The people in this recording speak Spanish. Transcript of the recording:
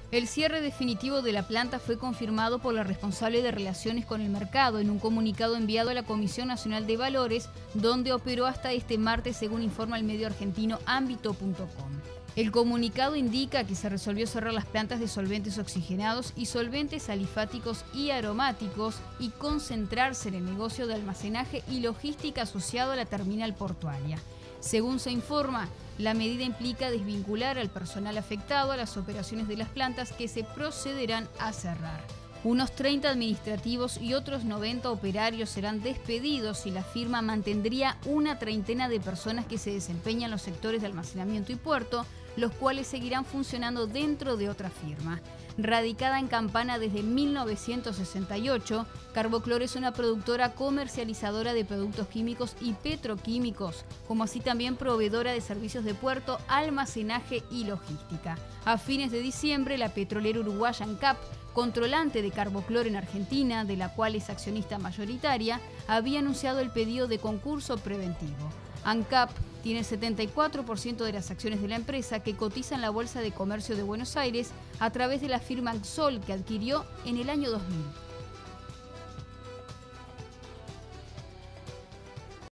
El cierre definitivo de la planta fue confirmado por la responsable de Relaciones con el Mercado en un comunicado enviado a la Comisión Nacional de Valores, donde operó hasta este martes, según informa el medio argentino Ámbito.com. El comunicado indica que se resolvió cerrar las plantas de solventes oxigenados y solventes alifáticos y aromáticos y concentrarse en el negocio de almacenaje y logística asociado a la terminal portuaria. Según se informa, la medida implica desvincular al personal afectado a las operaciones de las plantas que se procederán a cerrar. Unos 30 administrativos y otros 90 operarios serán despedidos y la firma mantendría una treintena de personas que se desempeñan en los sectores de almacenamiento y puerto, los cuales seguirán funcionando dentro de otra firma. Radicada en Campana desde 1968, Carboclor es una productora comercializadora de productos químicos y petroquímicos, como así también proveedora de servicios de puerto, almacenaje y logística. A fines de diciembre, la petrolera uruguaya ANCAP, controlante de Carboclor en Argentina, de la cual es accionista mayoritaria, había anunciado el pedido de concurso preventivo. ANCAP tiene el 74% de las acciones de la empresa, que cotiza en la Bolsa de Comercio de Buenos Aires a través de la firma Axol, que adquirió en el año 2000.